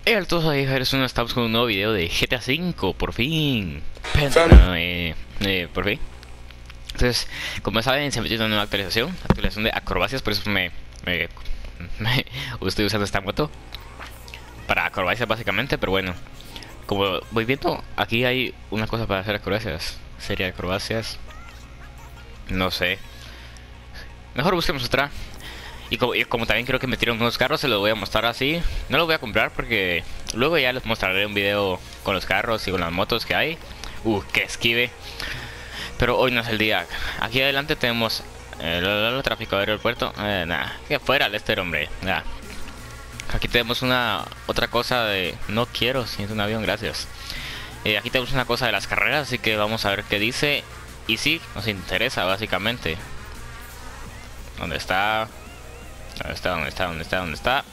Hey, todos ahí, estamos con un nuevo video de GTA V, por fin. Fam, Por fin. Entonces, como saben, se metió una nueva actualización de acrobacias, por eso me estoy usando esta moto para acrobacias básicamente, pero bueno, como voy viendo, aquí hay una cosa para hacer acrobacias, serie de acrobacias, no sé. Mejor busquemos otra. Y como también creo que metieron unos carros, se los voy a mostrar así. No los voy a comprar porque luego ya les mostraré un video con los carros y con las motos que hay. Que esquive. Pero hoy no es el día. Aquí adelante tenemos el tráfico del aeropuerto. Nada, que fuera Lester, hombre. Nah. Aquí tenemos otra cosa de... No quiero, siento un avión, gracias. Aquí tenemos una cosa de las carreras, así que vamos a ver qué dice. Y sí, nos interesa básicamente. ¿Dónde está? ¿Dónde está? ¿Dónde está? ¿Dónde está? ¿Dónde está?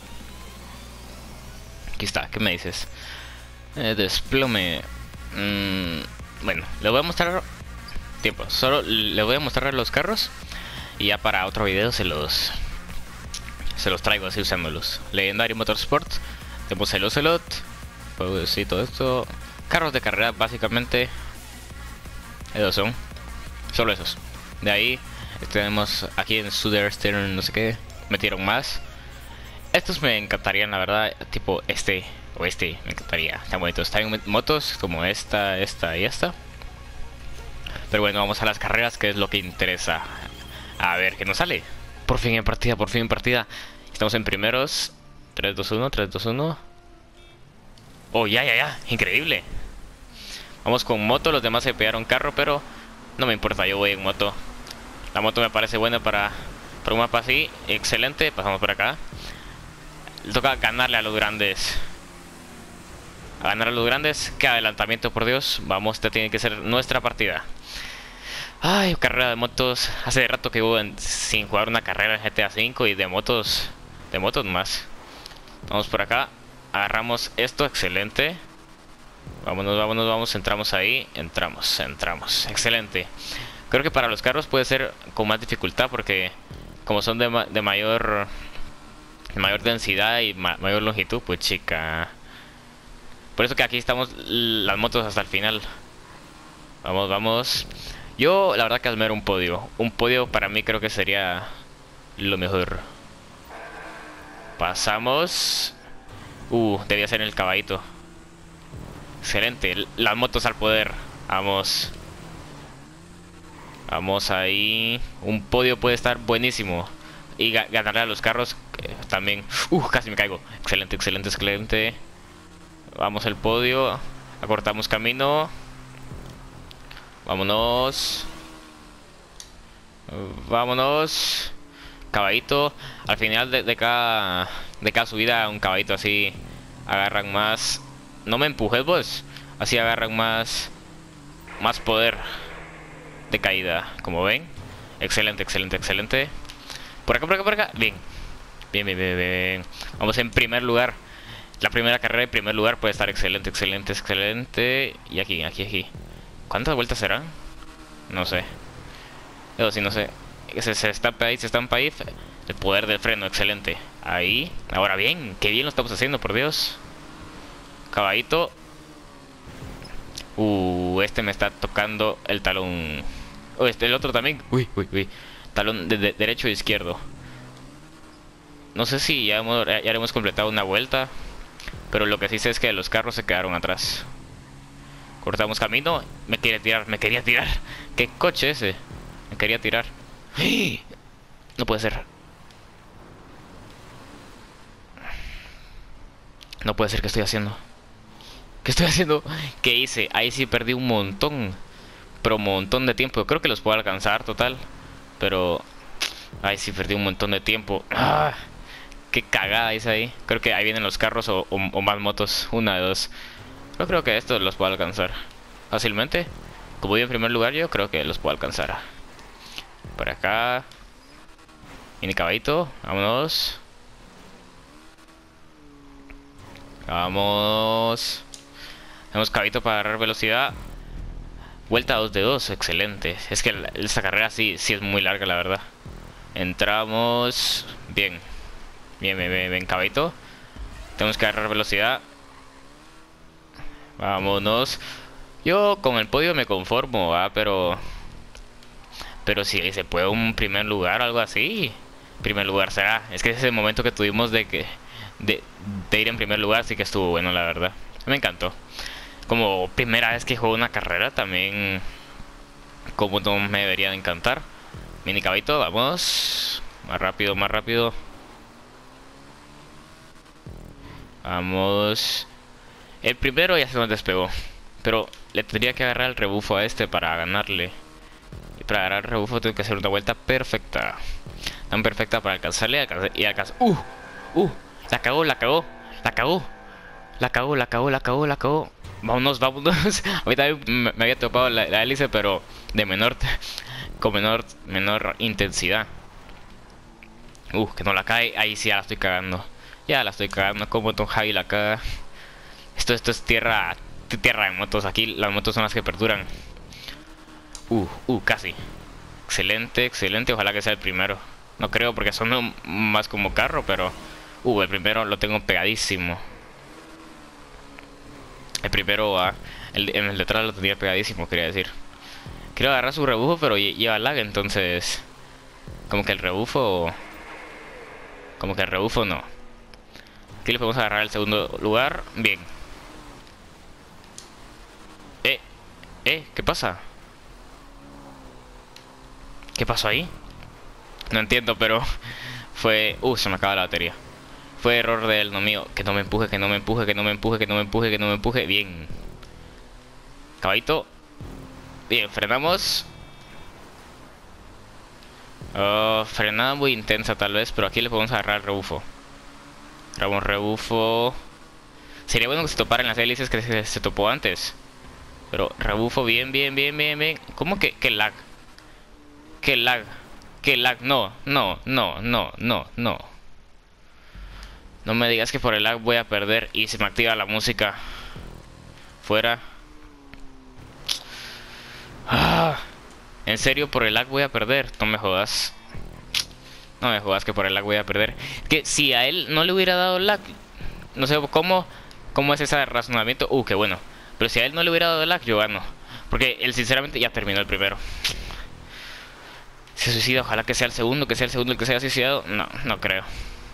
Aquí está, ¿qué me dices? Desplome. Bueno, le voy a mostrar tiempo. Solo le voy a mostrar los carros. Y ya para otro video se los traigo así usándolos. Legendary Motorsport. Tenemos el Ocelot. Puedo decir todo esto. Carros de carrera básicamente. Esos son. Solo esos. De ahí tenemos aquí en Stern, no sé qué. Metieron más. Estos me encantarían, la verdad. Tipo este o este. Me encantaría. Están bonitos. Están motos como esta y esta. Pero bueno, vamos a las carreras, que es lo que interesa. A ver qué nos sale. Por fin en partida, por fin en partida. Estamos en primeros. 3, 2, 1, 3, 2, 1. Oh, ya. Increíble. Vamos con moto. Los demás se pegaron carro, pero no me importa. Yo voy en moto. La moto me parece buena para un mapa así. Excelente. Pasamos por acá. Le toca ganarle a los grandes. A ganar a los grandes. Qué adelantamiento, por Dios. Vamos, esta tiene que ser nuestra partida. Ay, carrera de motos. Hace rato que hubo sin jugar una carrera en GTA V y de motos más. Vamos por acá. Agarramos esto, excelente. Vámonos. Entramos ahí. Entramos. Excelente. Creo que para los carros puede ser con más dificultad porque como son de mayor densidad y mayor longitud, pues chica. Por eso que aquí estamos las motos hasta el final. Vamos. Yo la verdad que admiro un podio. Un podio para mí creo que sería lo mejor. Pasamos. Debía ser en el caballito. Excelente. Las motos al poder. Vamos. Vamos ahí. Un podio puede estar buenísimo. Y ganarle a los carros también. Casi me caigo. Excelente. Vamos al podio. Acortamos camino. Vámonos. Caballito. Al final de cada subida, un caballito así agarran más. No me empujes, vos. Así agarran más poder de caída. Como ven. Excelente. Por acá. Bien. Vamos en primer lugar. La primera carrera en primer lugar puede estar excelente. Y aquí. ¿Cuántas vueltas serán? No sé. Eso sí, no sé. Se estampa ahí. El poder del freno, excelente. Ahí. Ahora bien, qué bien lo estamos haciendo, por Dios. Caballito. Este me está tocando el talón. El otro también. Uy. Talón de derecho e izquierdo. No sé si ya haremos completado una vuelta. Pero lo que sí sé es que los carros se quedaron atrás. Cortamos camino. Me quería tirar. ¿Qué coche ese? Me quería tirar. No puede ser. No puede ser. ¿Qué estoy haciendo? ¿Qué hice? Ahí sí perdí un montón. Pero un montón de tiempo. Creo que los puedo alcanzar total. Pero ahí sí perdí un montón de tiempo. Qué cagada hice ahí. Creo que ahí vienen los carros o más motos. Una de dos. Yo creo que estos los puedo alcanzar fácilmente. Como voy en primer lugar, yo creo que los puedo alcanzar. Por acá. Mini caballito. Vámonos. Tenemos caballito para agarrar velocidad. Vuelta 2 de 2. Excelente. Es que esta carrera sí es muy larga, la verdad. Entramos. Bien, caballito. Tenemos que agarrar velocidad. Vámonos. Yo con el podio me conformo, ¿va? Pero si se puede un primer lugar o algo así, primer lugar será. Es que ese momento que tuvimos de ir en primer lugar sí que estuvo bueno, la verdad. Me encantó. Como primera vez que juego una carrera también, como no me debería de encantar. Mini cabito, vamos. Más rápido, más rápido. Vamos. El primero ya se nos despegó, pero le tendría que agarrar el rebufo a este para ganarle. Y para agarrar el rebufo tengo que hacer una vuelta perfecta. Tan perfecta para alcanzarle y alcanzar. La cagó, la cagó, la cagó. La cagó, la cagó, la cagó, la cagó. Vámonos, vámonos. Ahorita me había topado la hélice, pero de con menor intensidad. Que no la cae. Ahí sí ya la estoy cagando. Ya la estoy cagando. Como Tom Javi la caga. Esto es tierra de motos. Aquí las motos son las que perduran. Casi. Excelente, excelente. Ojalá que sea el primero. No creo porque son más como carro, pero... el primero lo tengo pegadísimo. El primero va... en el detrás lo tenía pegadísimo, quería decir. Quiero agarrar su rebufo, pero lleva lag, entonces... Como que el rebufo no. Aquí le podemos agarrar el segundo lugar. Bien. ¿Qué pasa? ¿Qué pasó ahí? No entiendo, pero... Fue... se me acaba la batería. Fue error de él, no mío. Que no me empuje, que no me empuje, que no me empuje, que no me empuje, que no me empuje. Bien. Caballito. Bien, frenamos. Frenada muy intensa tal vez, pero aquí le podemos agarrar el rebufo. Agarramos rebufo. Sería bueno que se toparan las hélices que se topó antes. Pero rebufo, bien, bien, bien, bien, bien. ¿Cómo que lag? ¿Qué lag? ¿Qué lag? No. No me digas que por el lag voy a perder y se me activa la música. Fuera. ¿En serio por el lag voy a perder? No me jodas. No me jodas que por el lag voy a perder. Que si a él no le hubiera dado lag, no sé cómo es ese razonamiento. Qué bueno. Pero si a él no le hubiera dado lag, yo gano. Porque él sinceramente ya terminó el primero. Se suicida, ojalá que sea el segundo, el que se haya suicidado. No creo.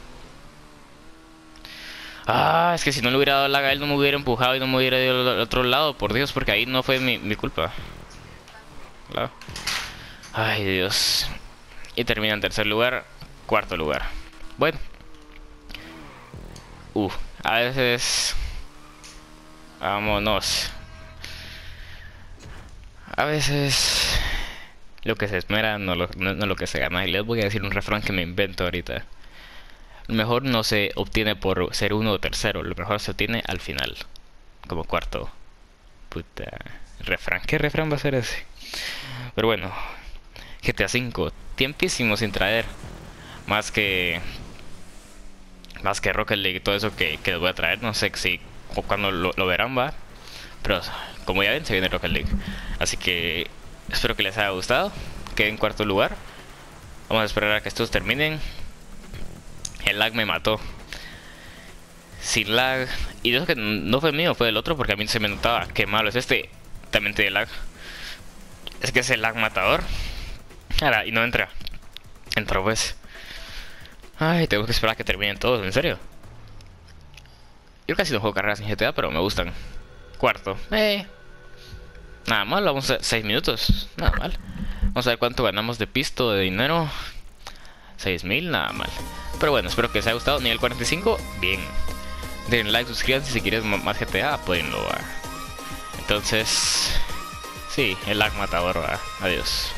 Es que si no le hubiera dado lag a él, no me hubiera empujado y no me hubiera ido al otro lado. Por Dios, porque ahí no fue mi culpa. Claro. Ay, Dios. Y termina en tercer lugar, cuarto lugar. Bueno. A veces... Vámonos. A veces... Lo que se esmera no lo que se gana. Y les voy a decir un refrán que me invento ahorita. Lo mejor no se obtiene por ser uno o tercero. Lo mejor se obtiene al final. Como cuarto. Puta. ¿Refrán? ¿Qué refrán va a ser ese? Pero bueno. GTA V. Tiempísimo sin traer. Más que Rocket League y todo eso que les voy a traer. No sé si o cuando lo verán, va. Pero como ya ven, se viene Rocket League. Así que espero que les haya gustado. Quedé en cuarto lugar. Vamos a esperar a que estos terminen. El lag me mató. Sin lag. Y eso que no fue mío, fue del otro, porque a mí se me notaba. Qué malo es este. También tiene lag. Es que es el lag matador. Ahora, y no entra. Entró pues. Ay, tengo que esperar a que terminen todos, en serio. Yo casi no juego carreras en GTA, pero me gustan. Cuarto. Nada mal, vamos a 6 minutos. Nada mal. Vamos a ver cuánto ganamos de pisto, de dinero. 6.000, nada mal. Pero bueno, espero que les haya gustado. Nivel 45, bien. Den like, suscríbanse si quieres más GTA, apóyenlo. Entonces, sí, el lag matador. Adiós.